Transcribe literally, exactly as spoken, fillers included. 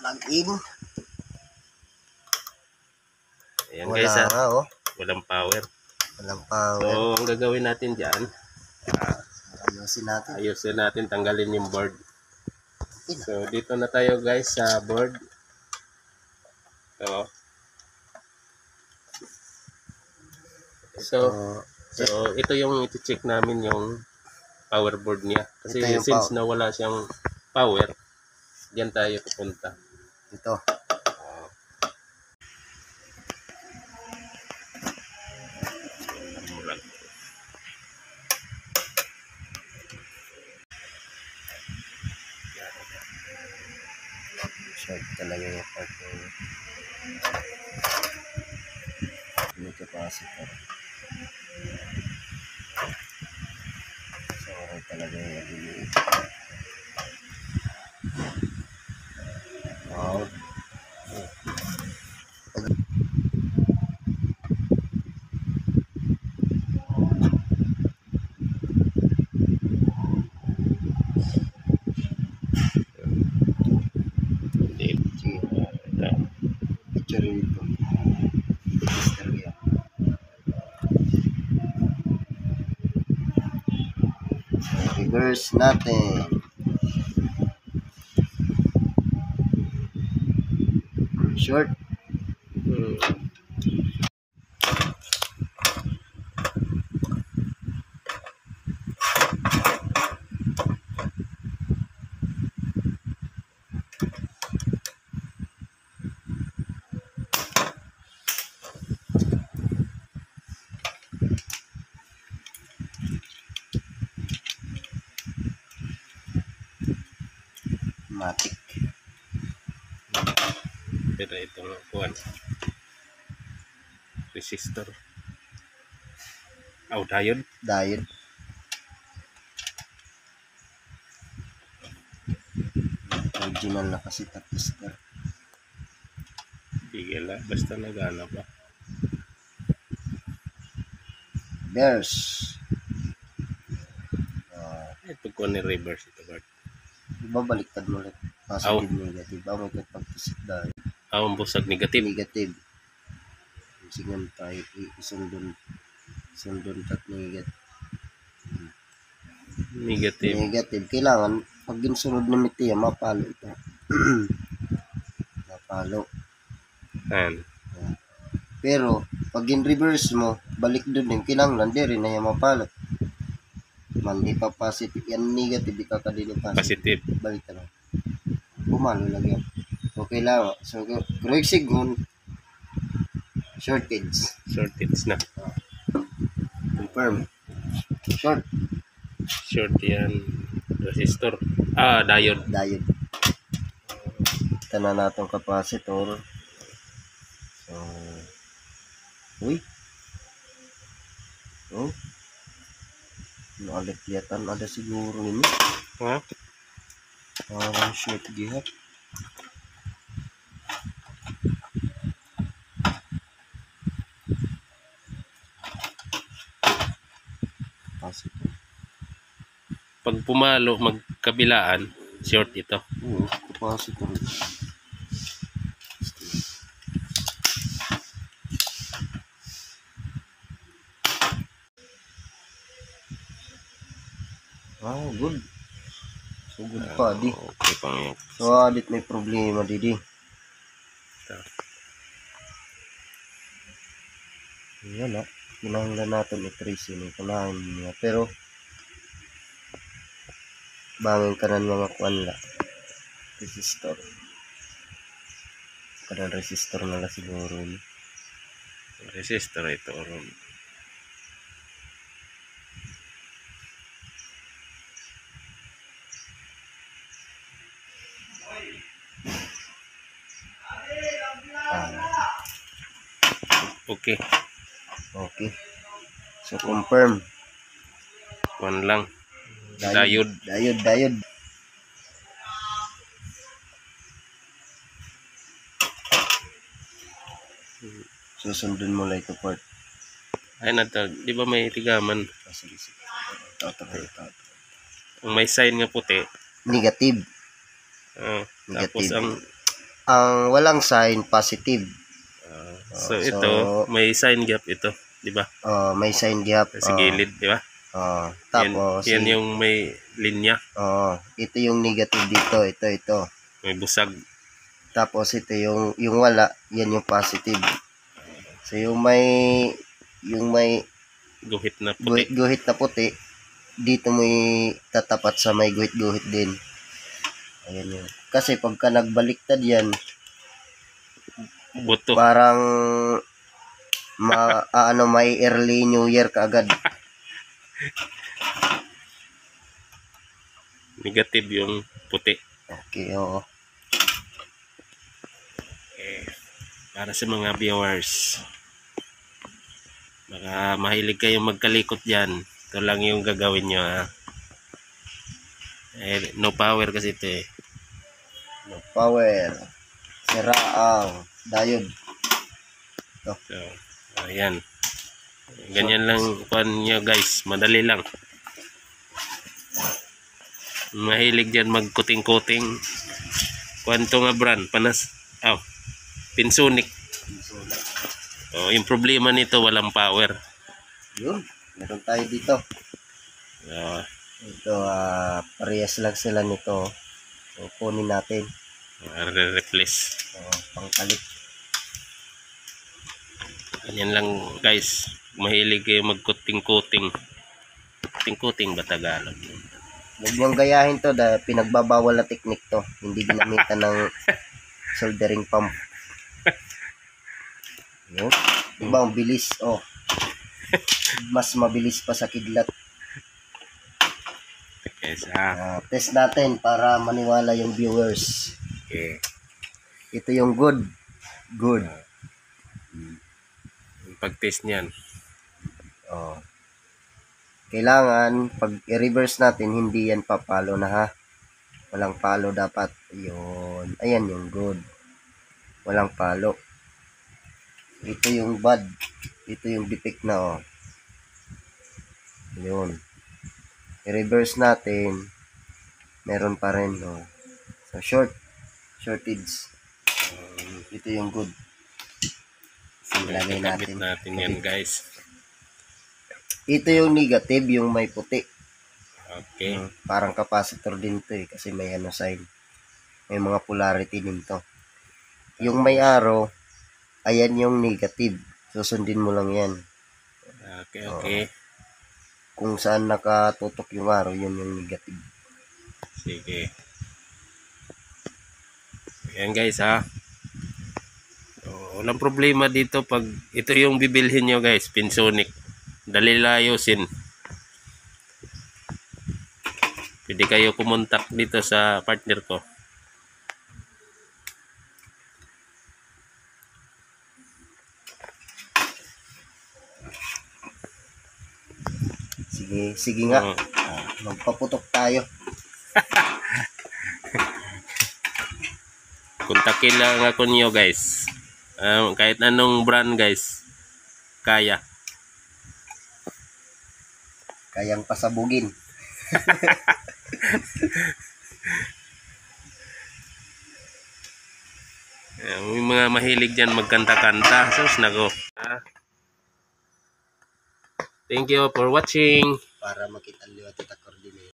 plug in. Ayan Wala guys, nga, oh. walang power. Walang power. So, ang gagawin natin dyan, uh, ayusin natin. Ayusin natin, tanggalin yung board. So, dito na tayo guys sa board. So, so, so ito yung iti-check namin yung power board niya. Kasi since na wala siyang power, diyan tayo pupunta. Ito. Short talaga yung part ng yung capacitor. So, okay talaga yung nabili. Wow. Reverse natin. Short. Hmm. Matic. Pero itong kuwan, resistor. Oh, diode. Diode. Original na kasi tapistor. Bigel lang, basta nagana pa. Bears. Uh, ito ko ni reverse ito, Bart. Diba baliktad mo ulit? Positive, oh. Negative. Ako may kapag-tisip dahil. Ako ang busag negative. Negative. Singan tayo isundon. Isundon tat negative. Negative. Negative. Kailangan, pag ginsunod na mitiya, mapalo ito. Mapalo. Ayan. Pero, pag in-reverse mo, balik doon din. Kailangan, hindi rin na yung mapalo. Mandi pa positive. Yan negative, di ka kadili positive. Positive. Balik ka lang. Pumalo lang yan. So, kailangan. So, correct signal. Shortage. Shortage na. Confirm. Short. Short yan. Resistor. Ah, diode. Diode. Kita na natin capacitor. So, uy. Oh. Nakalikiyatan ada siguro ini. Ha? Parang short gihap. Capacitor. Pag pumalo, magkabilaan, short ito. Oo, capacitor. Oh, good. So, good uh, pa, di. Okay pang yun. So, adit may problema, di, di. Yan, ha. Kinahanglan natin i-trace yun. Kailangan niya. Pero, bangin ka ng mga kwanla. Resistor. Kanang resistor na lang siguro. Resistor ito. Ron. Okay. Okay. So, confirm. One lang. Diode. Diode, diode. Susundin mo lang ito part. Ay na to. Di ba may tigaman? Ang may sign nga puti. Negative. Uh, tapos ang ang walang sign positive. Ah, Oh, so, so- ito, may sign gap ito, di ba? Oh, may sign gap. Sa gilid, di ba? Oh, Yan, tapos yan si- yung may linya, oh, ito yung negative dito, ito ito. may busag. Tapos ito yung yung wala, yan yung positive. So yung may yung may Guhit na puti. guhit-guhit na puti, dito mo tatapat sa may guhit-guhit din. Ayan yun. Kasi pagka nagbaliktad yan, Buto. parang ma, ah, ano, may early new year kaagad. Negative yung puti. Okay, oo. Eh, para sa mga viewers, baka mahilig kayong magkalikot dyan. Ito lang yung gagawin nyo, ha. Eh, no power kasi ito eh. No power. Sira ang diode. So, ayan. Ganyan lang kuan nyo guys. Madali lang. Mahilig dyan magkuting-kuting. Kuan to nga brand. Panas. Oh, Pinsonic. Oh, yung problema nito walang power. Yun. Meron tayo dito. Oh, Ito, ah, parehas lang sila nito. So, kunin natin. re-replace. So, pangkalit. Ganyan lang guys. Mahilig kayo magkuting-kuting. Kuting-kuting ba Tagalog? Huwag mong gayahin to, dahil pinagbabawal na technique to. Hindi ginamitan ng soldering pump. Yun. Diba, ang bilis. Oh. Mas mabilis pa sa kidlat. Okay, sa Ah, test natin para maniwala yung viewers. okay. Ito yung good. Good. Yung pag-test niyan. Oh. Kailangan, pag i-reverse natin, hindi yan papalo na ha. Walang palo dapat. Yun. Ayan yung good. Walang palo. Ito yung bad. Ito yung defect na oh. Yun. I-reverse natin. Meron pa rin oh. So short. Shortage. Ito yung good. Ilagay Gamit natin. natin yan guys. Ito yung negative, yung may puti. Okay. Uh, parang capacitor din to eh, kasi may ano sign. May mga polarity din to. Yung may arrow, ayan yung negative. Susundin mo lang yan. Okay, okay. Kung saan nakatutok yung arrow, yun yung negative. Sige. Ayan guys ha. So, walang problema dito pag ito yung bibilhin nyo guys, Pinsonic. Dali layusin. Pwede kayo kumontak dito sa partner ko. Sige, sige nga. Oo. Ah, magpaputok tayo. Kontakin lang ako niyo guys. Um, kahit anong brand guys. Kaya. Kayang pasabugin. Uh, may mga mahilig dyan magkanta-kanta. Sus nako. Ah. Thank you for watching. Para makita liwat at coordinate.